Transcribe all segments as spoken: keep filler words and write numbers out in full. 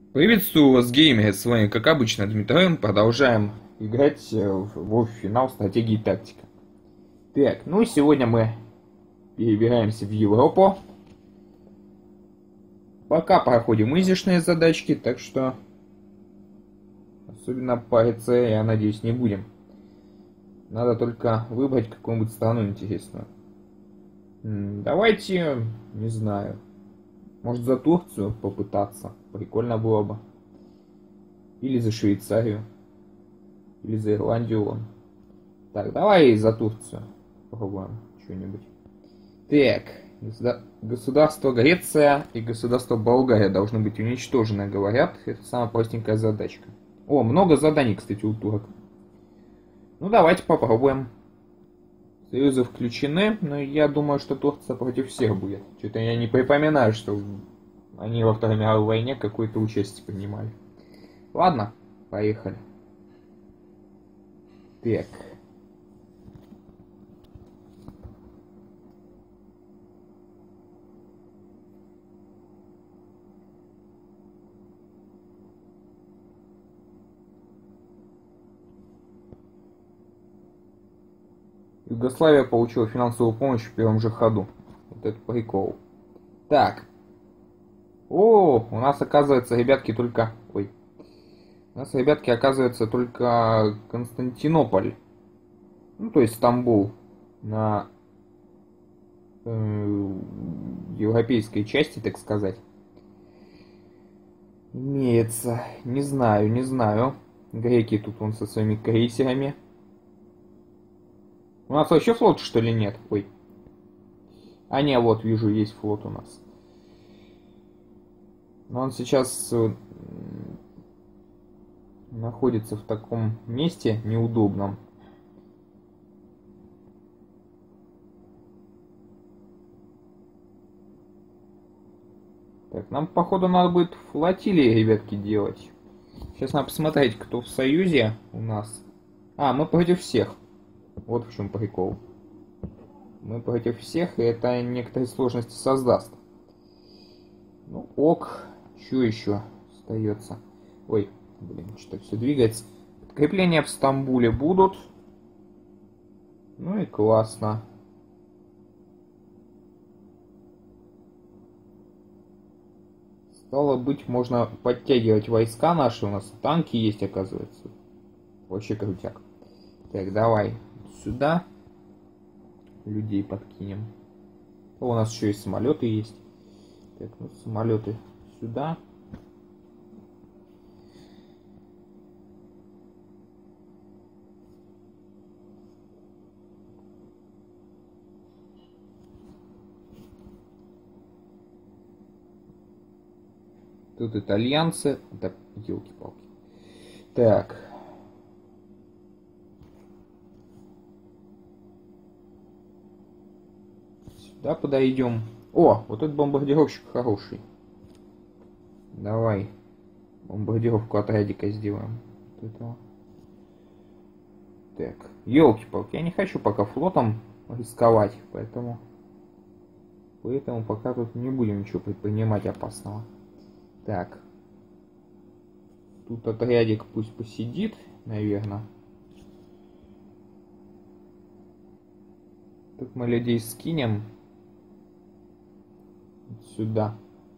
Приветствую вас, геймеры, с вами, как обычно, Дмитрий. Продолжаем играть э, в WoW финал стратегии и тактика. Так, ну и сегодня мы перебираемся в Европу. Пока проходим изишные задачки, так что особенно париться, я надеюсь, не будем. Надо только выбрать какую-нибудь страну интересную. М, Давайте, не знаю, может за Турцию попытаться, прикольно было бы. Или за Швейцарию, или за Ирландию. Вон. Так, давай за Турцию попробуем что-нибудь. Так, государ- государство Греция и государство Болгария должны быть уничтожены, говорят. Это самая простенькая задачка. О, много заданий, кстати, у турок. Ну, давайте попробуем. Союзы включены, но я думаю, что Турция против всех будет. Что-то я не припоминаю, что они во Второй мировой войне какое-то участие принимали. Ладно, поехали. Так. Югославия получила финансовую помощь в первом же ходу. Вот это прикол. Так. О, у нас оказывается, ребятки, только... Ой. У нас, ребятки, оказывается только Константинополь. Ну, то есть Стамбул. На э, европейской части, так сказать. Имеется. Не знаю, не знаю. Греки тут он со своими крейсерами. У нас вообще флот, что ли, нет? Ой. А не, вот, вижу, есть флот у нас. Но он сейчас э, находится в таком месте неудобном. Так, нам, походу, надо будет флотилии, ребятки, делать. Сейчас надо посмотреть, кто в союзе у нас. А, мы против всех. Вот в чем прикол. Мы против всех, и это некоторые сложности создаст. Ну, ок. Что еще остается? Ой, блин, что-то все двигается. Подкрепления в Стамбуле будут. Ну и классно. Стало быть, можно подтягивать войска наши. У нас танки есть, оказывается. Вообще крутяк. Так, давай сюда людей подкинем. О, у нас еще и самолеты есть. Так, ну самолеты сюда. Тут итальянцы. Так, елки-палки. Так. Сюда подойдем. О, вот этот бомбардировщик хороший. Давай бомбардировку отрядика сделаем. Вот этого. Так, елки-палки, я не хочу пока флотом рисковать, поэтому поэтому пока тут не будем ничего предпринимать опасного. Так, тут отрядик пусть посидит, наверное. Тут мы людей скинем сюда.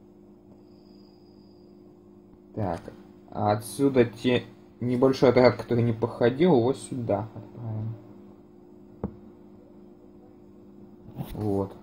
Так, а отсюда те небольшой отряд, который не походил, вот сюда отправим. Вот.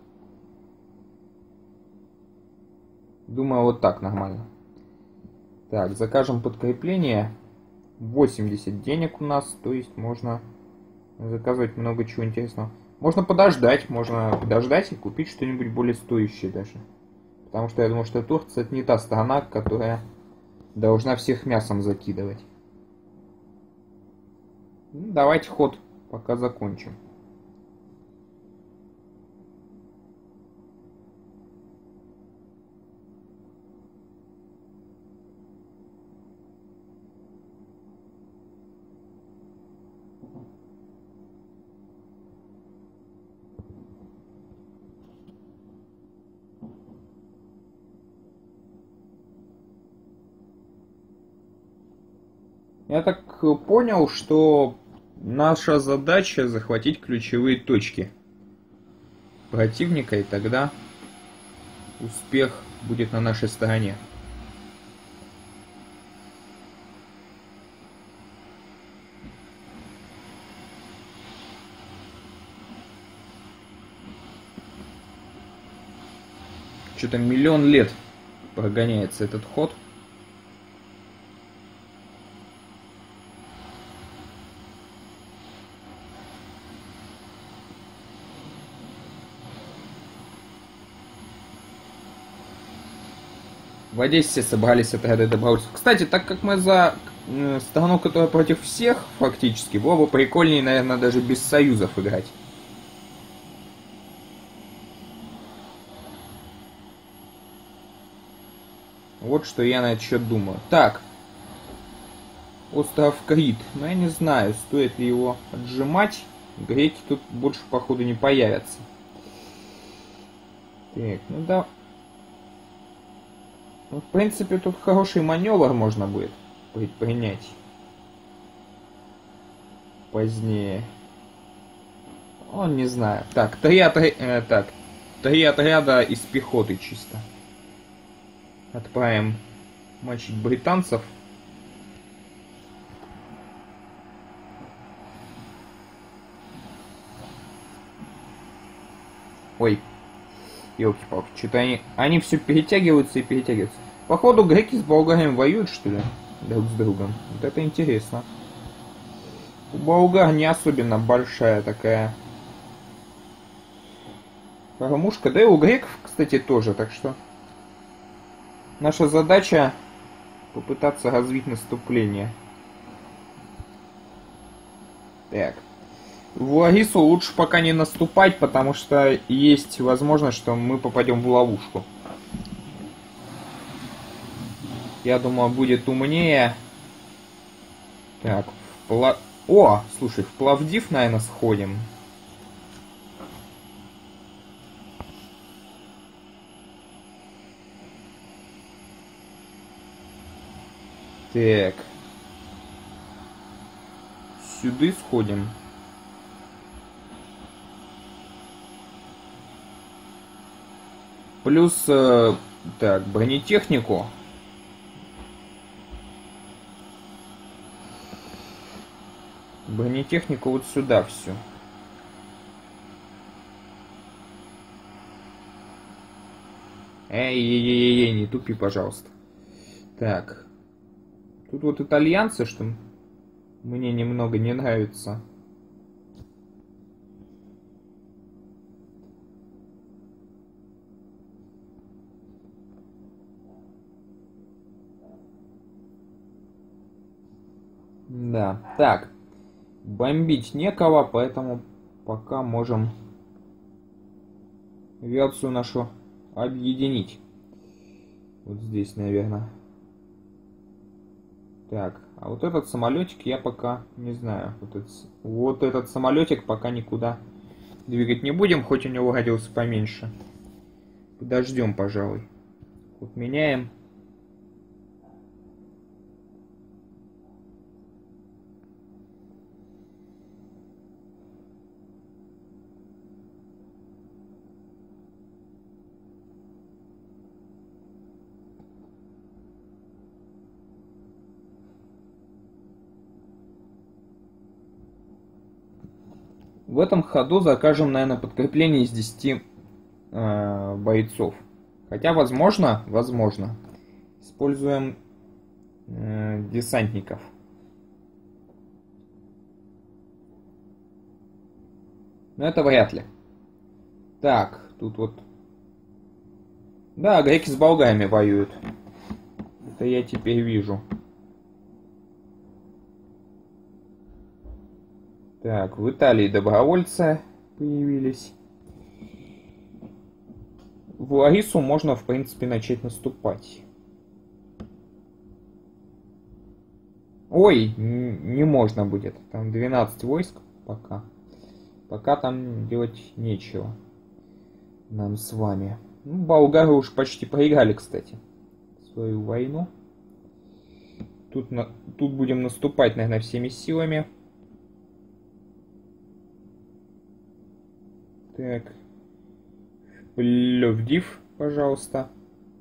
Думаю, вот так нормально. Так, закажем подкрепление. восемьдесят денег у нас, то есть можно заказывать много чего интересного. Можно подождать, можно подождать и купить что-нибудь более стоящее даже. Потому что я думаю, что Турция это не та страна, которая должна всех мясом закидывать. Ну, давайте ход пока закончим. Я так понял, что наша задача захватить ключевые точки противника, и тогда успех будет на нашей стороне. Что-то миллион лет прогоняется этот ход. В Одессе собрались отряды добровольцев. Кстати, так как мы за э, страну, которая против всех, фактически, было бы прикольнее, наверное, даже без союзов играть. Вот что я на этот счет думаю. Так. Остров Крит. Но я не знаю, стоит ли его отжимать. Греки тут больше, походу, не появятся. Так, ну да. Ну, в принципе, тут хороший маневр можно будет предпринять. Позднее. О, не знаю. Так, три, отри... э, так, три отряда из пехоты чисто. Отправим мочить британцев. Ой. Ёлки-палки, что-то они... Они все перетягиваются и перетягиваются. Походу, греки с болгарами воюют, что ли? Друг с другом. Вот это интересно. У болгар не особенно большая такая кормушка. Да и у греков, кстати, тоже. Так что наша задача попытаться развить наступление. Так. В Ларису лучше пока не наступать, потому что есть возможность, что мы попадем в ловушку. Я думаю, будет умнее. Так, в Пла... О, слушай, в Пловдив, наверное, сходим. Так. Сюда сходим. Плюс, э, так, бронетехнику. Бронетехнику вот сюда всю. Эй-ей-ей-ей, не тупи, пожалуйста. Так. Тут вот итальянцы, что мне немного не нравится. Да, так. Бомбить некого, поэтому пока можем авиацию нашу объединить. Вот здесь, наверное. Так, а вот этот самолетик я пока не знаю. Вот этот, вот этот самолетик пока никуда двигать не будем, хоть у него радиус поменьше. Подождем, пожалуй. Вот меняем. В этом ходу закажем, наверное, подкрепление из десяти э, бойцов. Хотя, возможно, возможно, используем э, десантников. Но это вряд ли. Так, тут вот... Да, греки с болгарами воюют. Это я теперь вижу. Так, в Италии добровольцы появились. В Ларису можно, в принципе, начать наступать. Ой, не можно будет. Там двенадцать войск пока. Пока там делать нечего. Нам с вами. Ну, болгары уж почти проиграли, кстати, свою войну. Тут, на... Тут будем наступать, наверное, всеми силами. Так. Плевдив, пожалуйста.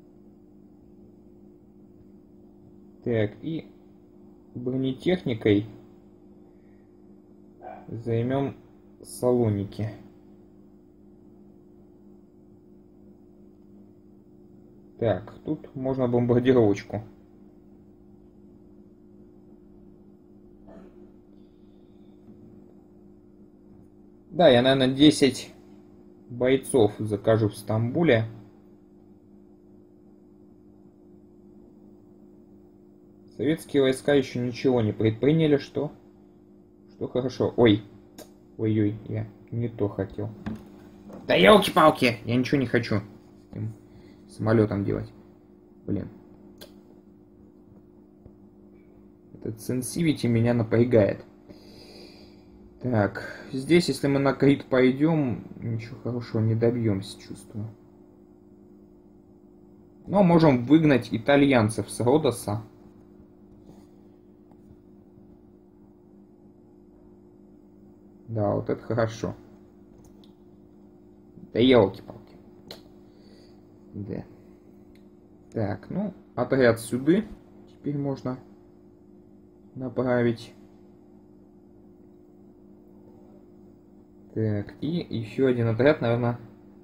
Так, и бронетехникой займем Салоники. Так, тут можно бомбардировочку. Да, я, наверное, десять бойцов закажу в Стамбуле. Советские войска еще ничего не предприняли, что, что хорошо. Ой, ой-ой, я не то хотел. Да елки-палки, я ничего не хочу с этим самолетом делать. Блин. Этот сенсивити меня напрягает. Так, здесь, если мы на Крит пойдем, ничего хорошего не добьемся, чувствую. Но можем выгнать итальянцев с Родоса. Да, вот это хорошо. Да елки-палки. Да. Так, ну, отряд сюда теперь можно направить. Так, и еще один отряд, наверное.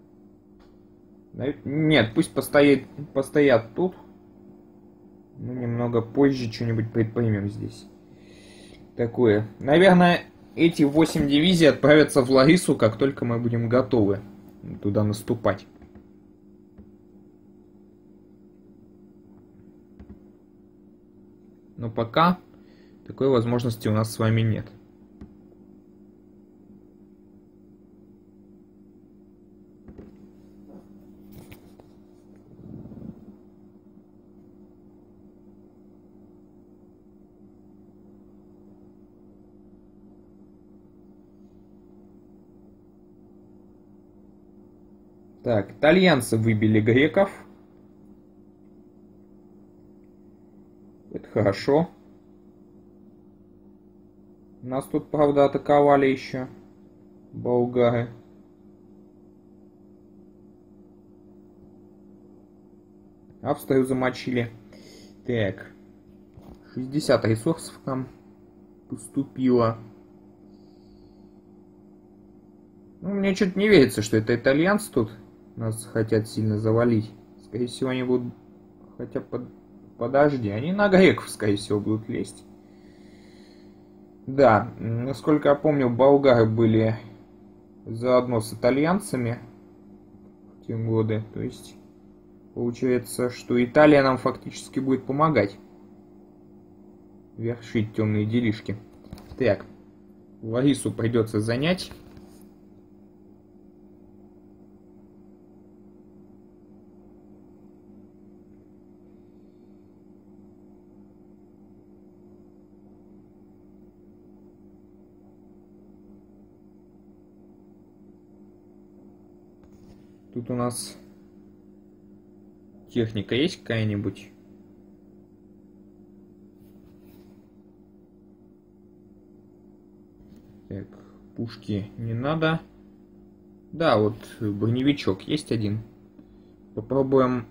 Нет, пусть постоит, постоят тут. Мы немного позже что-нибудь предпримем здесь. Такое. Наверное, эти восемь дивизий отправятся в Ларису, как только мы будем готовы туда наступать. Но пока такой возможности у нас с вами нет. Так, итальянцы выбили греков. Это хорошо. Нас тут, правда, атаковали еще болгары. Австрию замочили. Так. шестьдесят ресурсов к нам поступило. Ну, мне что-то не верится, что это итальянцы тут нас хотят сильно завалить. Скорее всего, они будут... Хотя, под... подожди, они на греков, скорее всего, будут лезть. Да, насколько я помню, болгары были заодно с итальянцами в те годы. То есть, получается, что Италия нам фактически будет помогать вершить темные делишки. Так, Ларису придется занять. Тут у нас техника есть какая-нибудь? Так, пушки не надо. Да, вот броневичок есть один. Попробуем.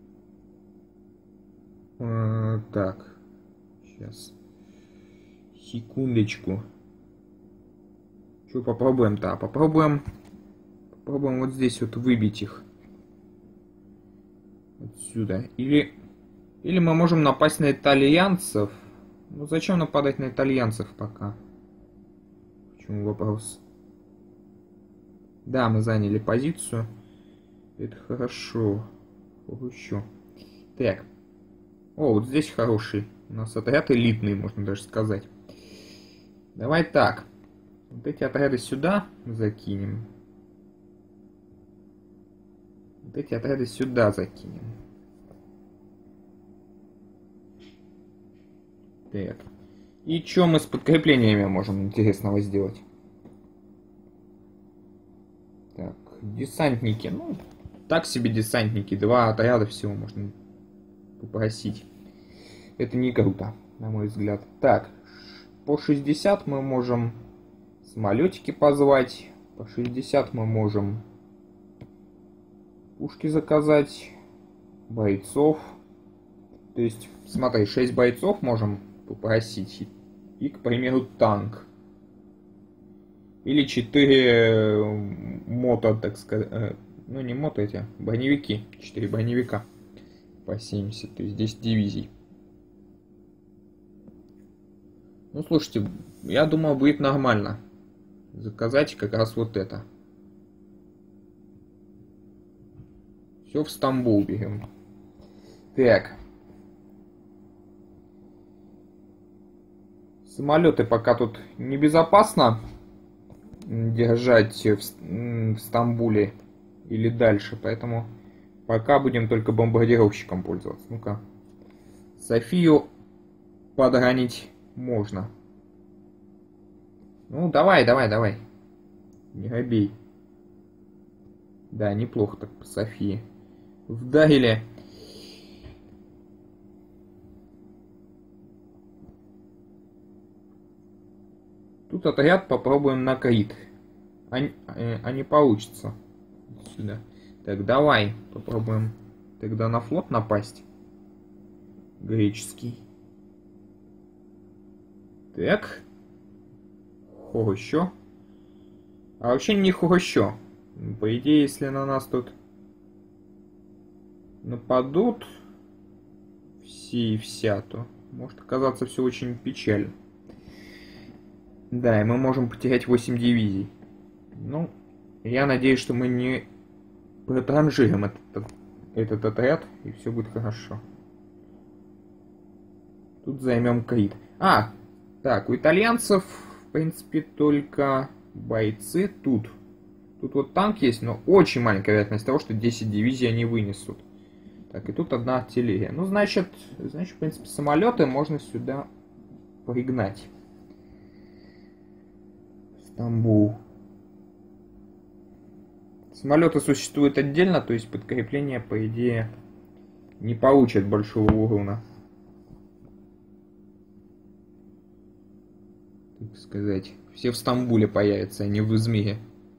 Э, так, сейчас. Секундочку. Что попробуем-то? Попробуем... Попробуем вот здесь вот выбить их. Отсюда. Или... Или мы можем напасть на итальянцев. Ну зачем нападать на итальянцев пока? Почему вопрос? Да, мы заняли позицию. Это хорошо. Хорошо. Так. О, вот здесь хороший. У нас отряд элитный, можно даже сказать. Давай так. Вот эти отряды сюда закинем. Вот эти отряды сюда закинем. Так. И что мы с подкреплениями можем интересного сделать? Так, десантники. Ну, так себе десантники. Два отряда всего можно попросить. это не круто, на мой взгляд. Так, по шестьдесят мы можем самолетики позвать. По шестьдесят мы можем пушки заказать, бойцов. То есть, смотри, шесть бойцов можем попросить. И, к примеру, танк. Или четыре мото, так сказать. Ну, не мото эти, броневики. четыре броневика по семьдесят, то есть десять дивизий. Ну, слушайте, я думаю, будет нормально заказать как раз вот это. Все в Стамбул берем. Так. Самолеты пока тут небезопасно держать в, в Стамбуле или дальше, поэтому пока будем только бомбардировщиком пользоваться. Ну-ка. Софию подранить можно. Ну, давай, давай, давай. Не робей. Да, неплохо так по Софии. Вдарили. Тут отряд попробуем накрыть. А, а, а не получится. Сюда. Так, давай попробуем тогда на флот напасть. Греческий. Так. Хорошо. А вообще не хорошо. По идее, если на нас тут нападут все и вся, то может оказаться все очень печально. Да, и мы можем потерять восемь дивизий. Ну, я надеюсь, что мы не протранжирим этот, этот отряд, и все будет хорошо. Тут займем Крит. А, так, у итальянцев, в принципе, только бойцы тут. Тут вот танк есть, но очень маленькая вероятность того, что десять дивизий они вынесут. Так, и тут одна артиллерия. Ну, значит, значит, в принципе, самолеты можно сюда пригнать. Стамбул. Самолеты существуют отдельно, то есть подкрепление, по идее, не получат большого урона. Так сказать, все в Стамбуле появятся, а не в Измире.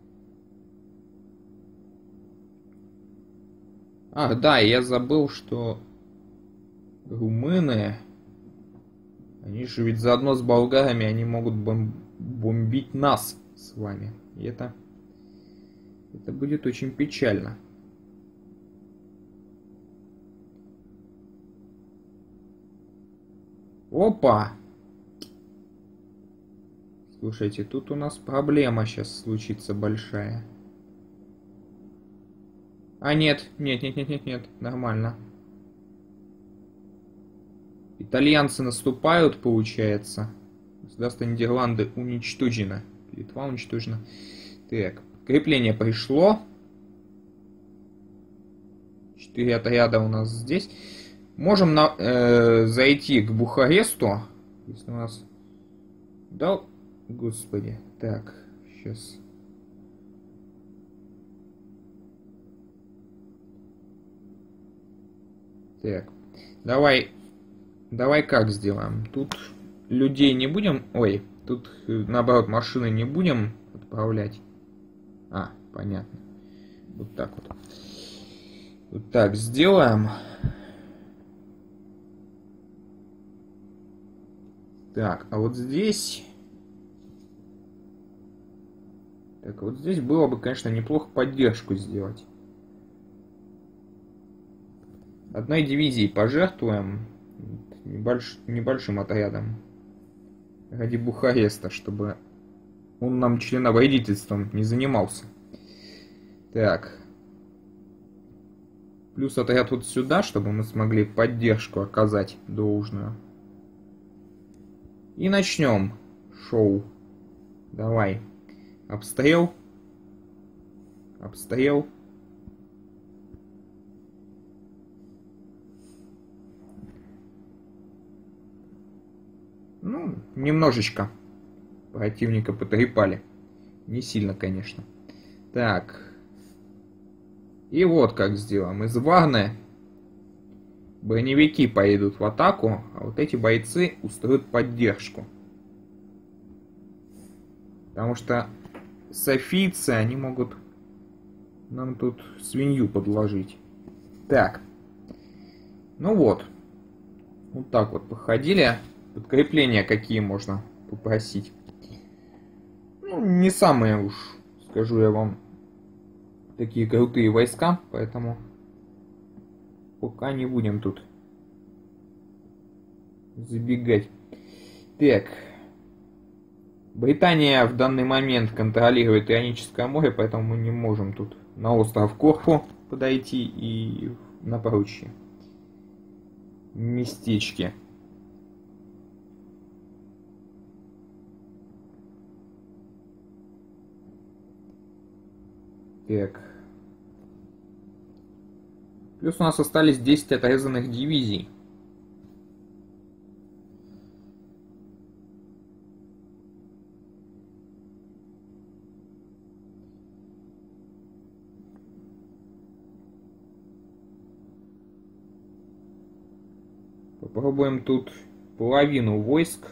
Ах, да, я забыл, что румыны, они же ведь заодно с болгарами, они могут бом бомбить нас с вами. И это, это будет очень печально. Опа! Слушайте, тут у нас проблема сейчас случится большая. А нет, нет, нет, нет, нет, нет, нормально. Итальянцы наступают, получается. Государство Нидерланды уничтожено. Литва уничтожена. Так, крепление пришло. Четыре отряда у нас здесь. Можем на, э, зайти к Бухаресту. Если у нас... Да, господи. Так, сейчас... Так, давай, давай как сделаем? Тут людей не будем, ой, тут наоборот машины не будем отправлять. А, понятно. Вот так вот. Вот так сделаем. Так, а вот здесь... Так, вот здесь было бы, конечно, неплохо поддержку сделать. Одной дивизией пожертвуем, небольш... небольшим отрядом, ради Бухареста, чтобы он нам членовредительством не занимался. Так. Плюс отряд вот сюда, чтобы мы смогли поддержку оказать должную. И начнем шоу. Давай. Обстрел. Обстрел. Ну, немножечко противника потрепали. Не сильно, конечно. Так. И вот как сделаем. Из Варны броневики поедут в атаку, а А вот эти бойцы устроят поддержку. Потому что софийцы, они могут нам тут свинью подложить. Так. Ну вот. Вот так вот походили. Подкрепления какие можно попросить. Ну, не самые уж, скажу я вам, такие крутые войска, поэтому пока не будем тут забегать. Так. Британия в данный момент контролирует Ионическое море, поэтому мы не можем тут на остров Корфу подойти и на прочие местечки. Так. Плюс у нас остались десять отрезанных дивизий. Попробуем тут половину войск.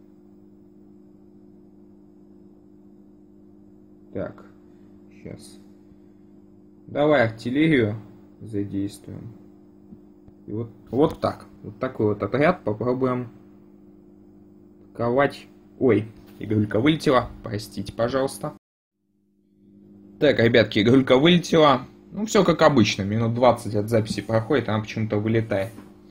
Так, сейчас. Давай артиллерию задействуем. И вот, вот так. Вот такой вот отряд попробуем ковать. Ой, игрулька вылетела. Простите, пожалуйста. Так, ребятки, игрулька вылетела. Ну, все как обычно. Минут двадцать от записи проходит, она почему-то вылетает.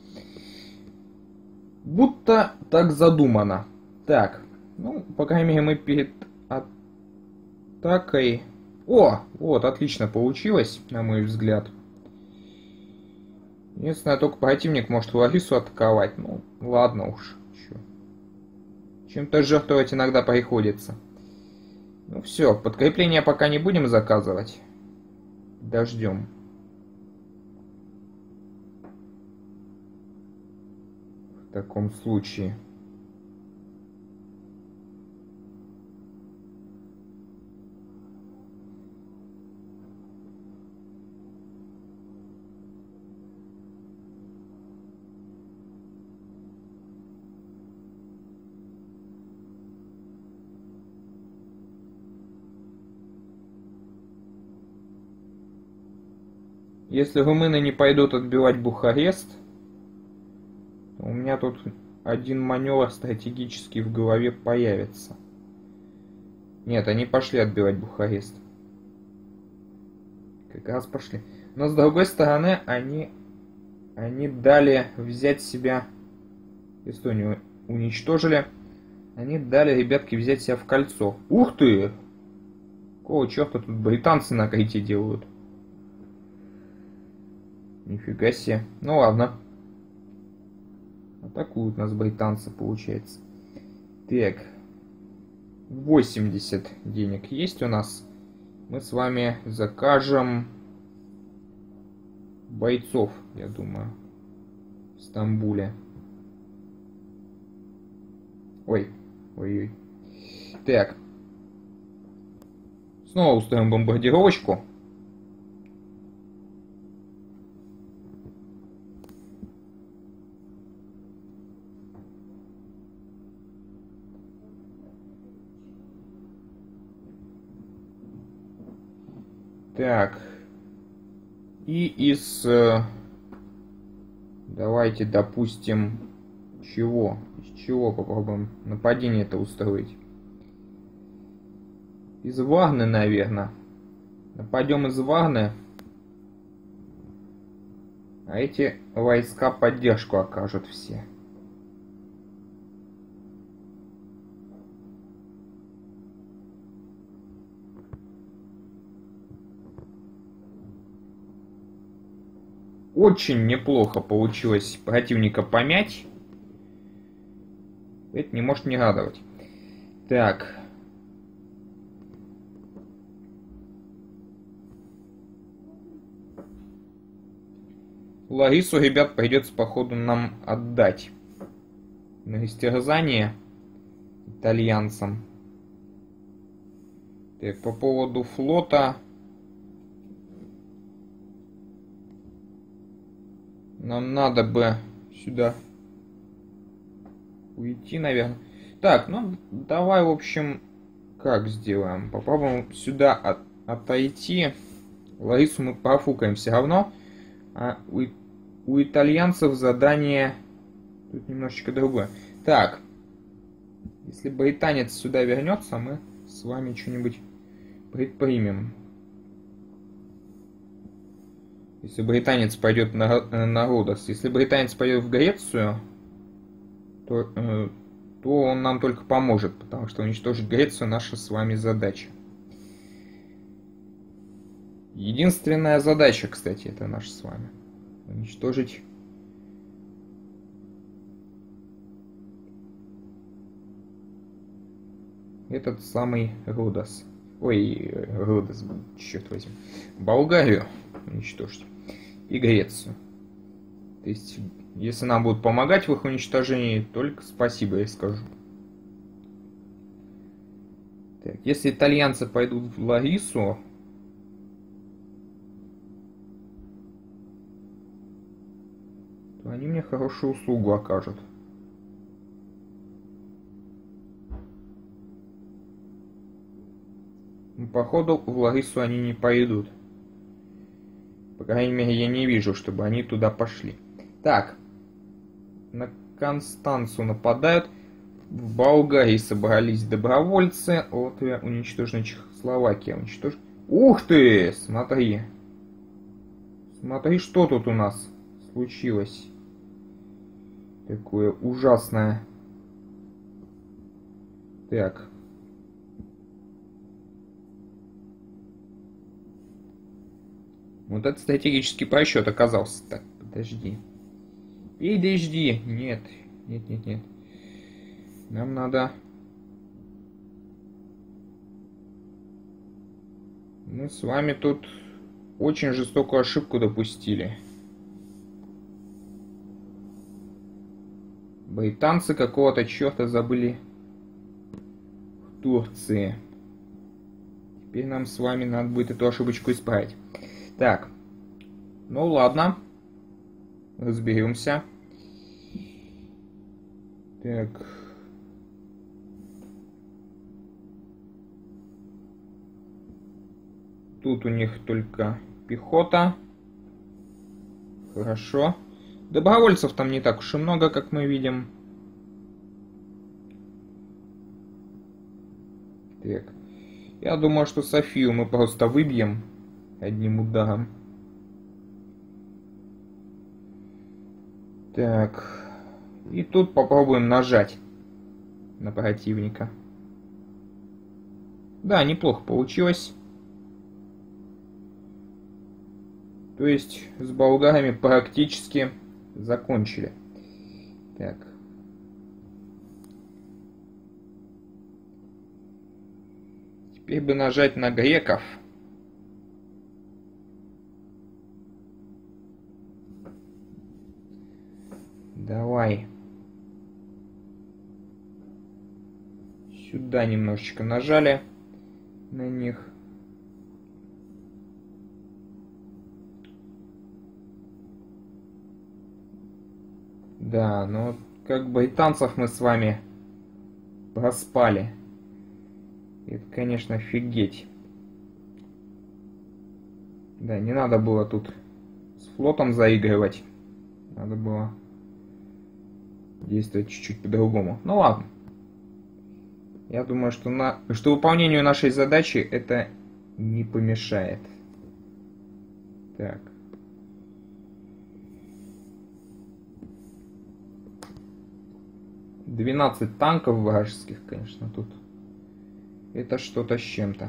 Будто так задумано. Так, ну, по крайней мере, мы перед атакой... О, вот, отлично получилось, на мой взгляд. Единственное, только противник может Ларису атаковать. Ну, ладно уж. Чем-то жертвовать иногда приходится. Ну все, подкрепление пока не будем заказывать. Дождем. В таком случае. Если румыны не пойдут отбивать Бухарест, то у меня тут один маневр стратегический в голове появится. Нет, они пошли отбивать Бухарест. Как раз пошли. Но с другой стороны, они, они дали взять себя... Эстонию уничтожили. Они дали, ребятки, взять себя в кольцо. Ух ты! Какого черта тут британцы на Крите делают? Нифига себе. Ну ладно. Атакуют нас британцы, получается. Так. восемьдесят денег есть у нас. Мы с вами закажем бойцов, я думаю, в Стамбуле. Ой. Ой-ой. Так. Снова устроим бомбардировочку. Так. И из... Давайте, допустим, чего? Из чего попробуем нападение это устроить? Из Варны, наверное. Нападем из Варны. А эти войска поддержку окажут все. Очень неплохо получилось противника помять. Это не может не радовать. Так. Ларису, ребят, придется, походу, нам отдать на истязание итальянцам. Так, по поводу флота... Нам надо бы сюда уйти, наверное. Так, ну, давай, в общем, как сделаем? Попробуем сюда от, отойти. Ларису мы профукаем все равно. А у, у итальянцев задание тут немножечко другое. Так, если британец сюда вернется, мы с вами что-нибудь предпримем. Если британец пойдет на, на Родос. Если британец пойдет в Грецию, то, э, то он нам только поможет, потому что уничтожить Грецию наша с вами задача. Единственная задача, кстати, это наша с вами. Уничтожить этот самый Родос. Ой, Родос, черт возьми. Болгарию уничтожить. И Грецию. То есть, если нам будут помогать в их уничтожении, только спасибо я скажу. Так, если итальянцы пойдут в Ларису, то они мне хорошую услугу окажут. Но, походу, в Ларису они не пойдут. По крайней мере, я не вижу, чтобы они туда пошли. Так. На Констанцу нападают. В Болгарии собрались добровольцы. Латвия уничтожена, Чехословакия уничтожена. Ух ты! Смотри. Смотри, что тут у нас случилось. Такое ужасное. Так. Вот это стратегический просчет оказался. Так, подожди. Подожди. Нет. Нет, нет, нет. Нам надо... Мы с вами тут очень жестокую ошибку допустили. Британцы какого-то черта забыли в Турции. Теперь нам с вами надо будет эту ошибочку исправить. Так. Ну ладно. Разберемся. Так. Тут у них только пехота. Хорошо. Добровольцев там не так уж и много, как мы видим. Так. Я думаю, что Софию мы просто выбьем одним ударом. Так. И тут попробуем нажать на противника. Да, неплохо получилось. То есть с болгарами практически закончили. Так. Теперь бы нажать на греков. Давай. Сюда немножечко нажали на них. Да, но как британцев мы с вами проспали. Это, конечно, офигеть. Да, не надо было тут с флотом заигрывать. Надо было действовать чуть-чуть по-другому. Ну ладно. Я думаю, что, на... что выполнению нашей задачи это не помешает. Так. двенадцать танков вражеских, конечно, тут. Это что-то с чем-то.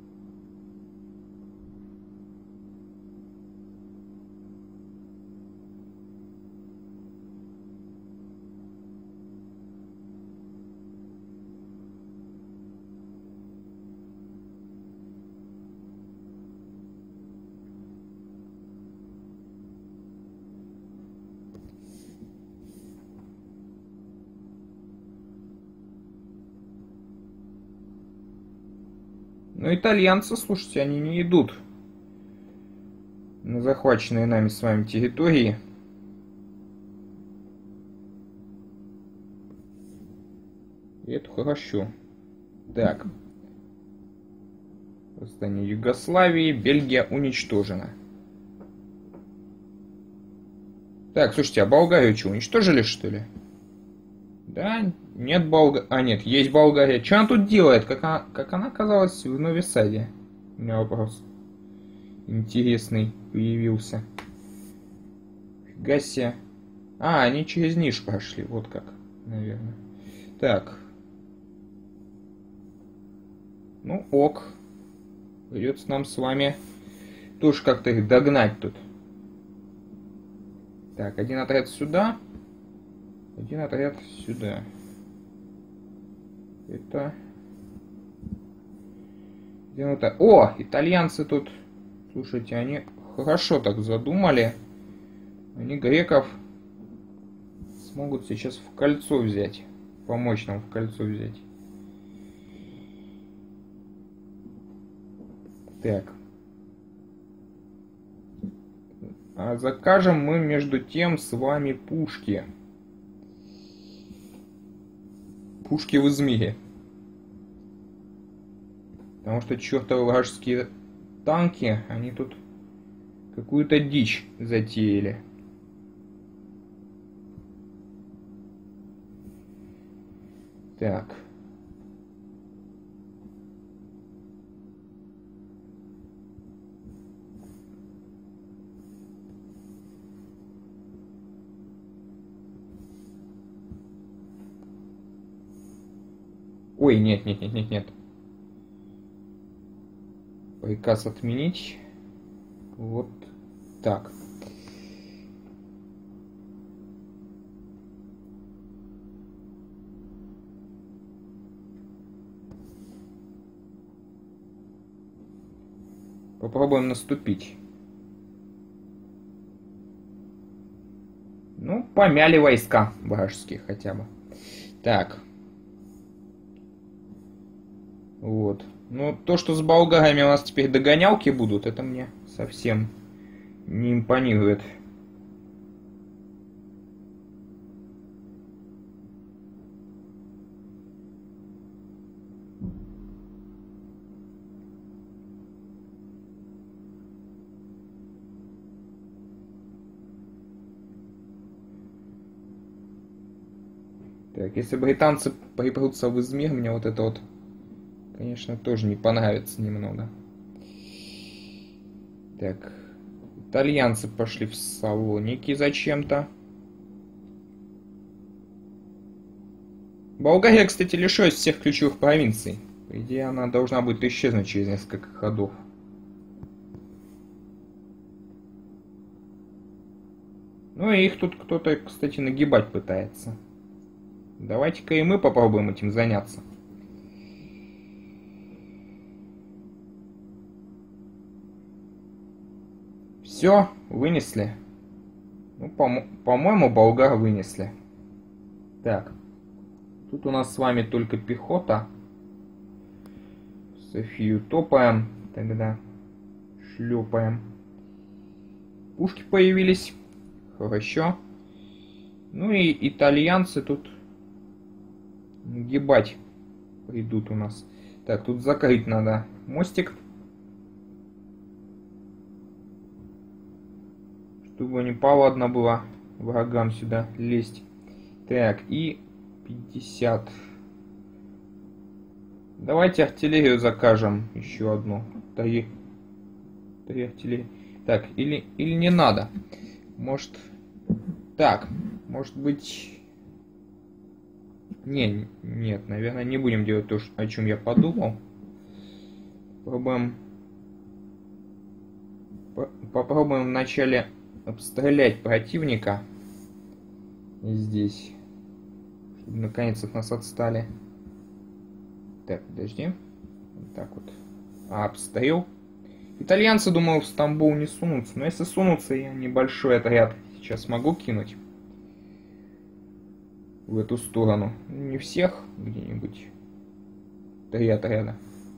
Но итальянцы, слушайте, они не идут на захваченные нами с вами территории. И это хорошо. Так. Восстание Югославии. Бельгия уничтожена. Так, слушайте, а Болгарию что, уничтожили, что ли? Да, нет Болгарии. А, нет, есть Болгария. Что она тут делает? Как она, как она оказалась в Нови Саде? У меня вопрос интересный появился. Фига себе. А, они через Ниш прошли. Вот как, наверное. Так. Ну, ок. Придется нам с вами тоже как-то их догнать тут. Так, один отряд сюда. Один отряд сюда. Это... Где это? О, итальянцы тут. Слушайте, они хорошо так задумали. Они греков смогут сейчас в кольцо взять. Помочь нам в кольцо взять. Так. А закажем мы между тем с вами пушки. Пушки в Измире. Потому что чертовы вражеские танки, они тут какую-то дичь затеяли. Так. Ой, нет, нет, нет, нет, нет. Приказ отменить. Вот так. Попробуем наступить. Ну, помяли войска вражеские хотя бы. Так. Вот. Ну, то, что с болгарами у нас теперь догонялки будут, это мне совсем не импонирует. Так, если британцы припрутся в Измир, мне вот это вот, конечно, тоже не понравится немного. Так, итальянцы пошли в Салоники зачем-то. Болгария, кстати, лишилась всех ключевых провинций. По идее, она должна будет исчезнуть через несколько ходов. Ну и их тут кто-то, кстати, нагибать пытается. Давайте-ка и мы попробуем этим заняться. Все, вынесли. Ну, по-моему, болгар вынесли. Так. Тут у нас с вами только пехота. Софию топаем. Тогда шлепаем. Пушки появились. Хорошо. Ну и итальянцы тут нагибать придут у нас. Так, тут закрыть надо мостик. Чтобы не повадно было врагам сюда лезть. Так, и пятьдесят. Давайте артиллерию закажем. Еще одну. Три, Три артиллерии. Так, или, или не надо. Может... Так, может быть... Не, нет, наверное, не будем делать то, о чем я подумал. Попробуем... Попробуем вначале обстрелять противника. Здесь. Чтобы наконец от нас отстали. Так, подожди. Вот так вот. А, обстрел. Итальянцы, думаю, в Стамбул не сунутся. Но если сунутся, я небольшой отряд сейчас могу кинуть. В эту сторону. Не всех, где-нибудь. Три отряда.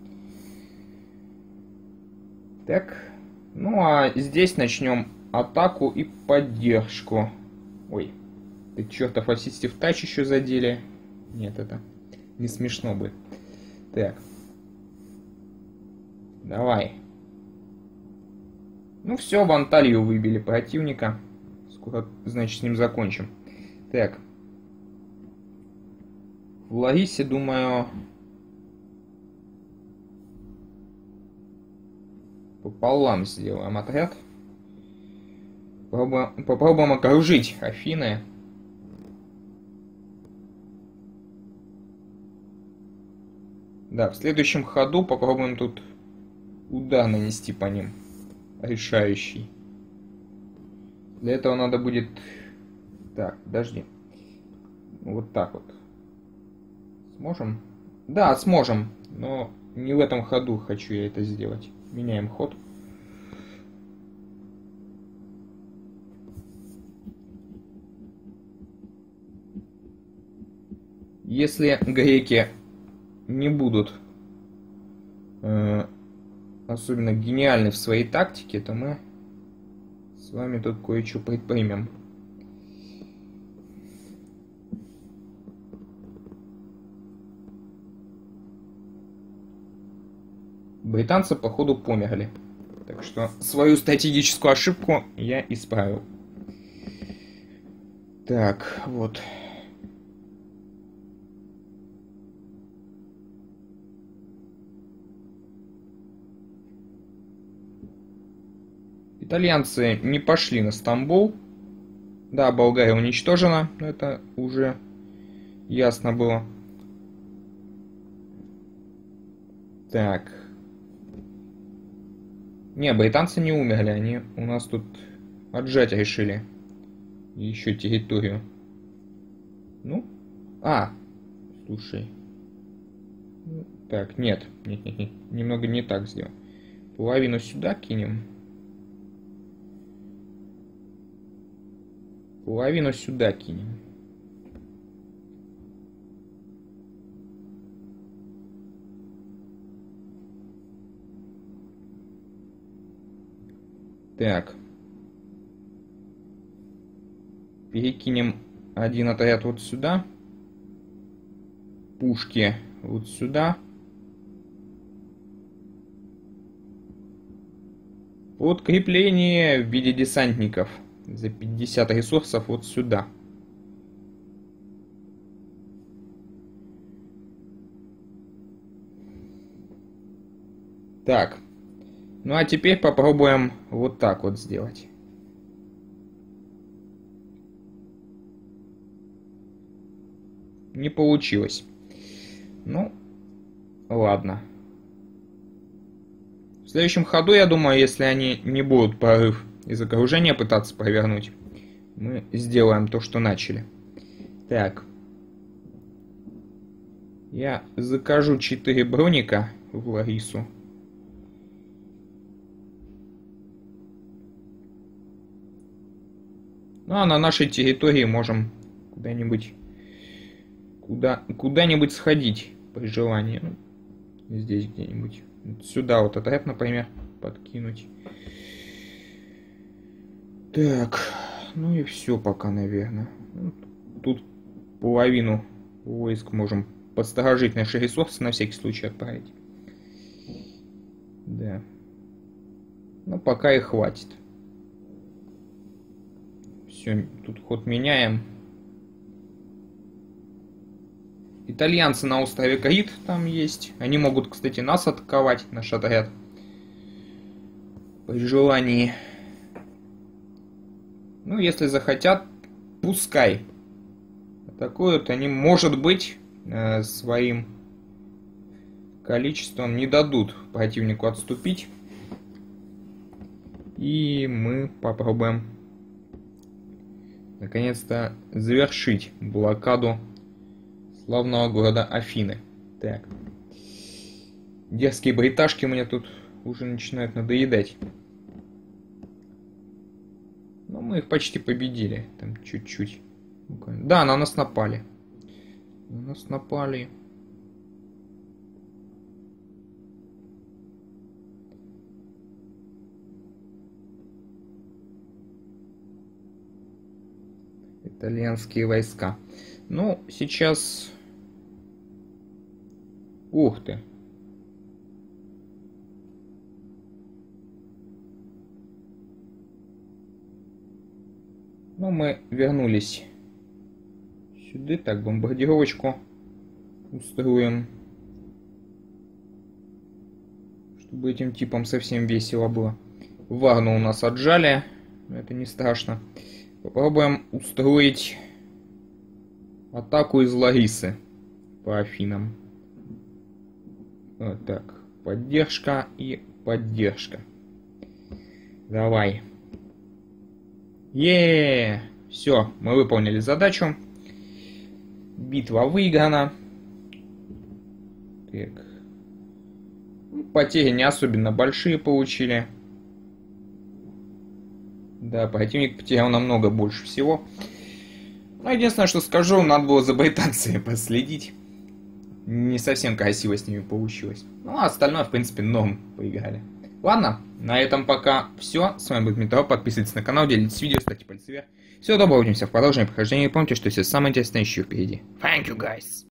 Так. Ну а здесь начнем атаку и поддержку. Ой. Ты чертов ассистив тач еще задели. Нет, это Не смешно бы. Так. Давай. Ну все, в Анталью выбили противника. Скоро, значит, с ним закончим. Так. В Ларисе, думаю... Пополам сделаем отряд. Попробуем, попробуем окружить Афины. Да, в следующем ходу попробуем тут удар нанести по ним. Решающий. Для этого надо будет... Так, подожди. Вот так вот. Сможем? Да, сможем. Но не в этом ходу хочу я это сделать. Меняем ход. Если греки не будут э, особенно гениальны в своей тактике, то мы с вами тут кое-что предпримем. Британцы, походу, померли. Так что свою стратегическую ошибку я исправил. Так, вот. Итальянцы не пошли на Стамбул. Да, Болгария уничтожена. Это уже ясно было. Так. Не, британцы не умерли. Они у нас тут отжать решили. Еще территорию. Ну. А. Слушай. Так, нет. Нет, нет, нет. Немного не так сделал. Половину сюда кинем. Половину сюда кинем. Так. Перекинем один отряд вот сюда. Пушки вот сюда. Подкрепление в виде десантников. За пятьдесят ресурсов вот сюда. Так. Ну а теперь попробуем вот так вот сделать. Не получилось. Ну, ладно. В следующем ходу, я думаю, если они не будут прорыв из окружения пытаться провернуть, мы сделаем то, что начали. Так. Я закажу четыре броника в Ларису. Ну а на нашей территории можем куда-нибудь куда, куда-нибудь сходить при желании. Ну, здесь где-нибудь. Сюда вот отряд, например, подкинуть. Так, ну и все пока, наверное. Тут половину войск можем подсторожить наши ресурсы, на всякий случай отправить. Да. Ну, пока и хватит. Все, тут ход меняем. Итальянцы на острове Крит там есть. Они могут, кстати, нас атаковать, наш отряд. При желании. Ну, если захотят, пускай. Атакуют они, может быть, э, своим количеством не дадут противнику отступить. И мы попробуем наконец-то завершить блокаду славного города Афины. Так. Дерзкие бриташки мне тут уже начинают надоедать. Но мы их почти победили. Там чуть-чуть. Да, на нас напали. На нас напали. Итальянские войска. Ну, сейчас Ух ты. Ну, мы вернулись сюда. Так, бомбардировочку устроим. Чтобы этим типам совсем весело было. Варну у нас отжали. Это не страшно. Попробуем устроить атаку из Ларисы по Афинам. Вот так. Поддержка и поддержка. Давай. Е, все, мы выполнили задачу. Битва выиграна. Так. Потери не особенно большие получили. Да, противник потерял намного больше всего. Но единственное, что скажу, надо было за британцами последить. Не совсем красиво с ними получилось. Ну, а остальное, в принципе, норм поиграли. Ладно, на этом пока все. С вами был Дмитро. Подписывайтесь на канал, делитесь видео, ставьте пальцы вверх. Всего доброго, увидимся в продолжении прохождения. И помните, что все самое интересное еще впереди. Thank you, guys!